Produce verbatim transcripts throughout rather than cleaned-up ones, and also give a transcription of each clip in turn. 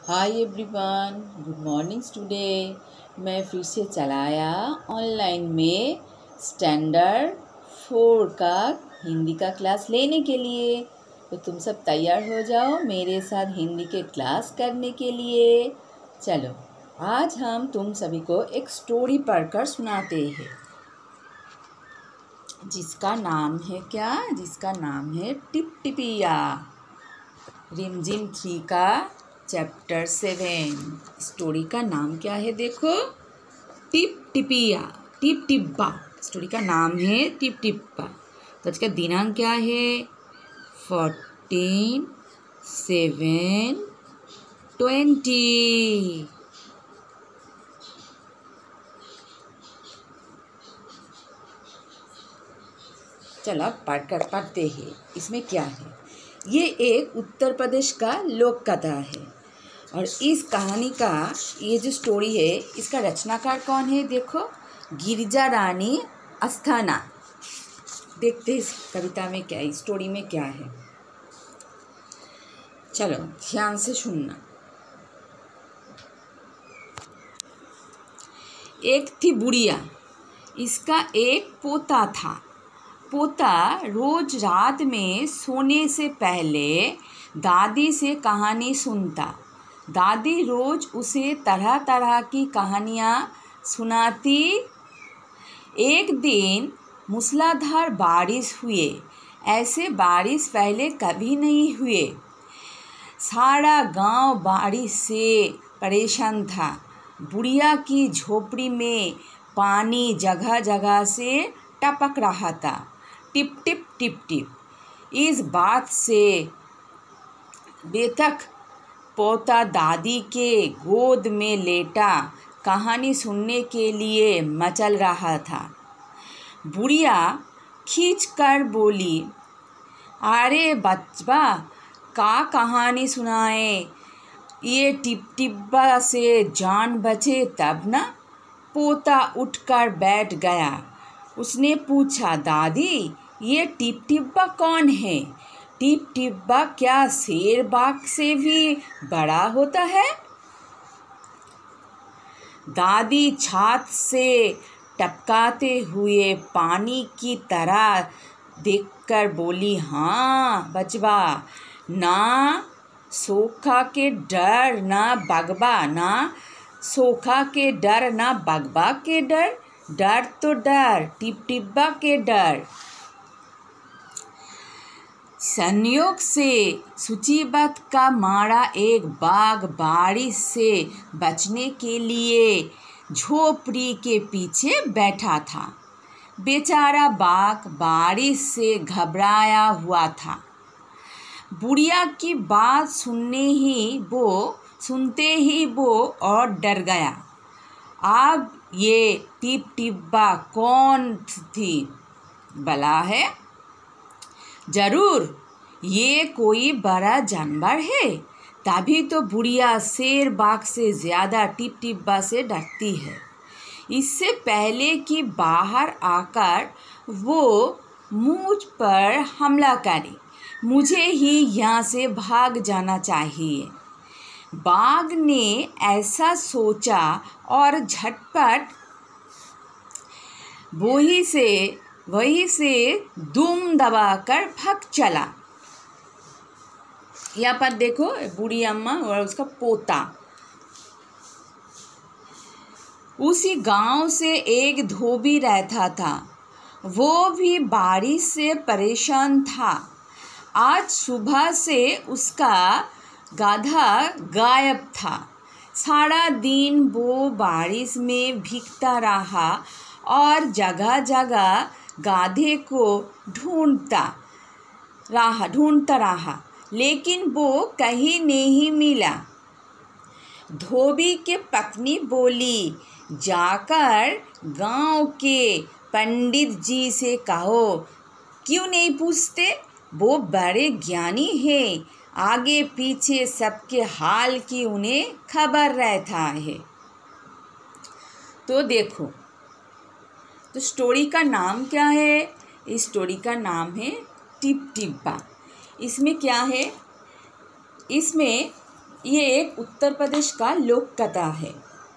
हाय everyone, good morning student. मैं फिर से चलाया ऑनलाइन में स्टैंडर्ड फोर का हिंदी का क्लास लेने के लिए। तो तुम सब तैयार हो जाओ मेरे साथ हिंदी के क्लास करने के लिए। चलो, आज हम तुम सभी को एक स्टोरी पढ़कर सुनाते हैं जिसका नाम है क्या जिसका नाम है टिप टिपिया। रिमझिम थ्री का चैप्टर सेवन। स्टोरी का नाम क्या है देखो, टिप टिपिया, टिप टिप्पा। स्टोरी का नाम है टिप टिप्पा। तो आज का दिनांक क्या है? Fourteen seven twenty. चलो पढ़कर पढ़ते हैं इसमें क्या है। ये एक उत्तर प्रदेश का लोक कथा है और इस कहानी का ये जो स्टोरी है इसका रचनाकार कौन है देखो, गिरिजा रानी अस्थाना। देखते हैं इस कविता में क्या है, इस स्टोरी में क्या है। चलो ध्यान से सुनना। एक थी बुढ़िया, इसका एक पोता था। पोता रोज रात में सोने से पहले दादी से कहानी सुनता। दादी रोज उसे तरह तरह की कहानियाँ सुनाती। एक दिन मूसलाधार बारिश हुए। ऐसे बारिश पहले कभी नहीं हुए। सारा गांव बारिश से परेशान था। बुढ़िया की झोपड़ी में पानी जगह जगह से टपक रहा था, टिप टिप टिप टिप। इस बात से बेतक पोता दादी के गोद में लेटा कहानी सुनने के लिए मचल रहा था। बुढ़िया खींच कर बोली, अरे बच्चा, का कहानी सुनाए, ये टिप टिप्पा से जान बचे तब ना। पोता उठकर बैठ गया। उसने पूछा, दादी ये टिप टिप्पा कौन है? टिप टिप्पा क्या शेर बाघ से भी बड़ा होता है? दादी छात से टपकाते हुए पानी की तरह देखकर बोली, हाँ बचवा, ना सोखा के डर ना बगबा, ना सोखा के डर ना बगबा के डर, डर तो डर टिप टिप्पा के डर। संयोग से सूचीबद्ध का मारा एक बाघ बारिश से बचने के लिए झोपड़ी के पीछे बैठा था। बेचारा बाघ बारिश से घबराया हुआ था। बुढ़िया की बात सुनने ही वो सुनते ही वो और डर गया। अब ये टिप टिप्पा कौन थी भला है? जरूर ये कोई बड़ा जानवर है, तभी तो बुढ़िया शेर बाघ से ज़्यादा टिप टिप्पा से डरती है। इससे पहले कि बाहर आकर वो मुझ पर हमला करे, मुझे ही यहाँ से भाग जाना चाहिए। बाघ ने ऐसा सोचा और झटपट वही से वही से दुम दबाकर भाग चला। यहाँ पर देखो बूढ़ी अम्मा और उसका पोता। उसी गांव से एक धोबी रहता था। वो भी बारिश से परेशान था। आज सुबह से उसका गाधा गायब था। सारा दिन वो बारिश में भीगता रहा और जगह जगह गाधे को ढूंढता रहा ढूंढता रहा लेकिन वो कहीं नहीं मिला। धोबी के पत्नी बोली, जाकर गांव के पंडित जी से कहो, क्यों नहीं पूछते, वो बड़े ज्ञानी हैं, आगे पीछे सबके हाल की उन्हें खबर रहता है। तो देखो, तो स्टोरी का नाम क्या है? इस स्टोरी का नाम है टिप टिप्पा। इसमें क्या है, इसमें ये एक उत्तर प्रदेश का लोक कथा है।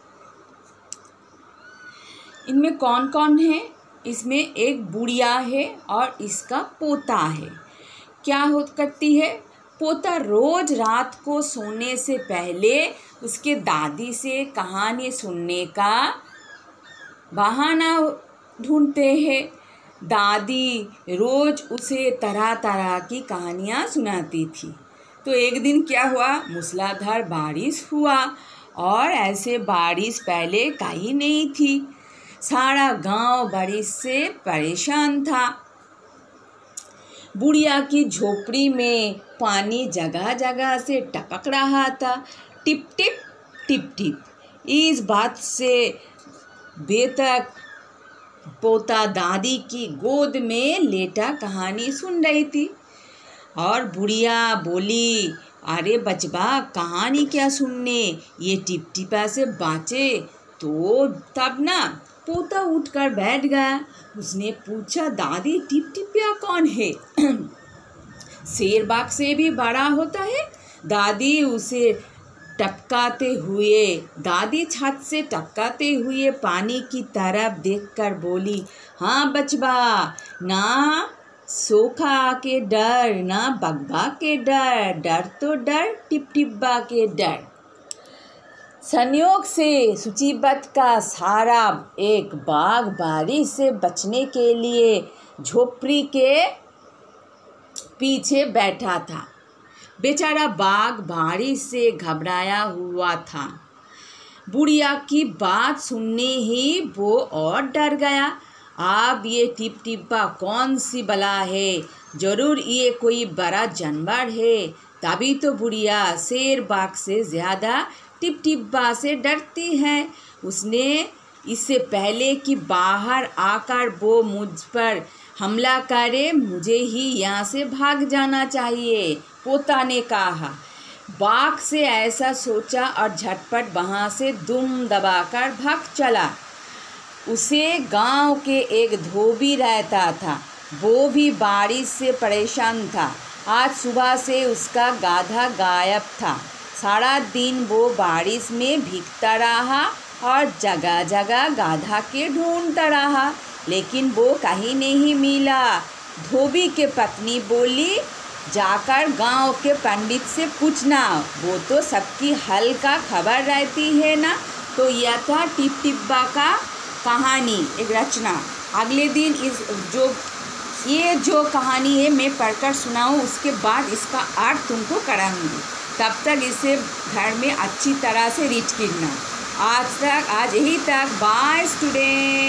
इनमें कौन कौन है? इसमें एक बुढ़िया है और इसका पोता है। क्या हो करती है? पोता रोज रात को सोने से पहले उसके दादी से कहानी सुनने का बहाना ढूंढते हैं। दादी रोज उसे तरह तरह की कहानियाँ सुनाती थी। तो एक दिन क्या हुआ, मूसलाधार बारिश हुआ और ऐसे बारिश पहले कहीं नहीं थी। सारा गांव बारिश से परेशान था। बुढ़िया की झोपड़ी में पानी जगह जगह से टपक रहा था, टिप टिप टिप टिप। इस बात से बेतक पोता दादी की गोद में लेटा कहानी सुन रही थी और बुढ़िया बोली, अरे बचवा, कहानी क्या सुनने, ये टिप टिपा से बाँचे तो तब ना। पोता उठकर बैठ गया। उसने पूछा, दादी टिप टिपिया कौन है? शेर बाघ से भी बड़ा होता है। दादी उसे टपकाते हुए दादी छत से टपकाते हुए पानी की तरफ देखकर बोली, हाँ बचवा, ना सोखा के डर, ना बगबा के डर, डर तो डर टिप टिब्बा के डर। संयोग से सूचीबद्ध का सारा एक बाघ बारिश से बचने के लिए झोपड़ी के पीछे बैठा था। बेचारा बाघ बारिश से घबराया हुआ था। बुढ़िया की बात सुनने ही वो और डर गया। अब ये टिप टिप्पा कौन सी बला है, जरूर ये कोई बड़ा जानवर है। तभी तो बुढ़िया शेर बाघ से ज़्यादा टिप टिप्पा से डरती है। उसने इससे पहले कि बाहर आकर वो मुझ पर हमला करे, मुझे ही यहाँ से भाग जाना चाहिए, पोता ने कहा। बाघ से ऐसा सोचा और झटपट वहाँ से दुम दबाकर भाग चला। उसे गांव के एक धोबी रहता था, वो भी बारिश से परेशान था। आज सुबह से उसका गाधा गायब था। सारा दिन वो बारिश में भीगता रहा और जगह जगह गाधा के ढूंढता रहा, लेकिन वो कहीं नहीं मिला। धोबी के पत्नी बोली, जाकर गांव के पंडित से पूछना, वो तो सबकी हल का खबर रहती है ना। तो यह था टिप टिप्पा का कहानी, एक रचना। अगले दिन इस जो ये जो कहानी है मैं पढ़कर सुनाऊँ, उसके बाद इसका अर्थ तुमको कराऊंगी। तब तक इसे घर में अच्छी तरह से रीड करना। आज तक आज यही तक। Bye student.